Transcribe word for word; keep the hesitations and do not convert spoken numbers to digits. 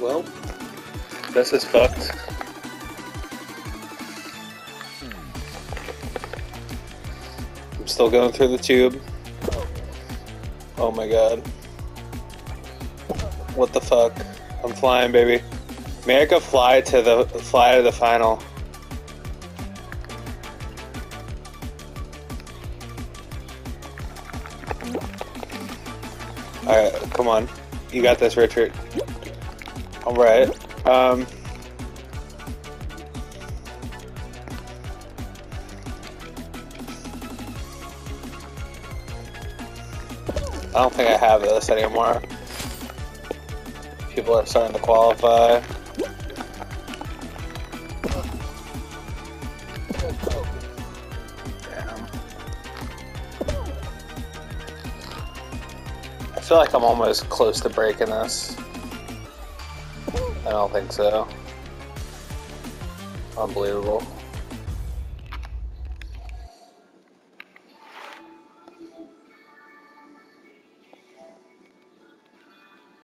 Well, this is fucked. I'm still going through the tube. Oh my god. What the fuck? I'm flying, baby. May I go fly to the fly to the final? Alright, come on. You got this, Richard. Alright. Um I don't think I have this anymore. People are starting to qualify. Damn. I feel like I'm almost close to breaking this. I don't think so. Unbelievable.